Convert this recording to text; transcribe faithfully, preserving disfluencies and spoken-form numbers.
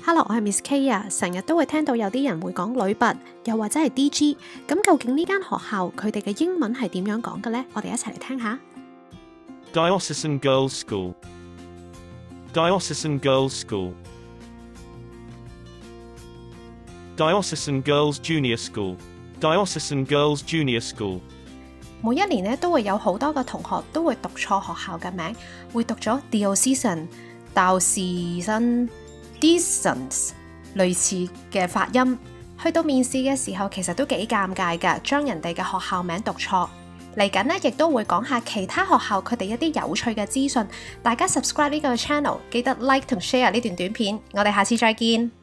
Hello， 我係 Miss K 啊，成日都會聽到有啲人會講女拔，又或者係 D G， 咁究竟呢間學校佢哋嘅英文係點樣講嘅呢？我哋一齊嚟聽下。 Diocesan Girls School. Diocesan Girls School. Diocesan Girls Junior School. Diocesan Girls Junior School. 每一年咧都會有好多個同學都會讀錯學校嘅名，會讀咗 Diocesan、Diocesan、Diocesan 類似嘅發音。去到面試嘅時候，其實都幾尷尬㗎，將人哋嘅學校名讀錯。嚟緊呢，亦都會講下其他學校佢哋一啲有趣嘅資訊。大家 subscribe 呢個 channel， 記得 like 同 share 呢段短片。我哋下次再見。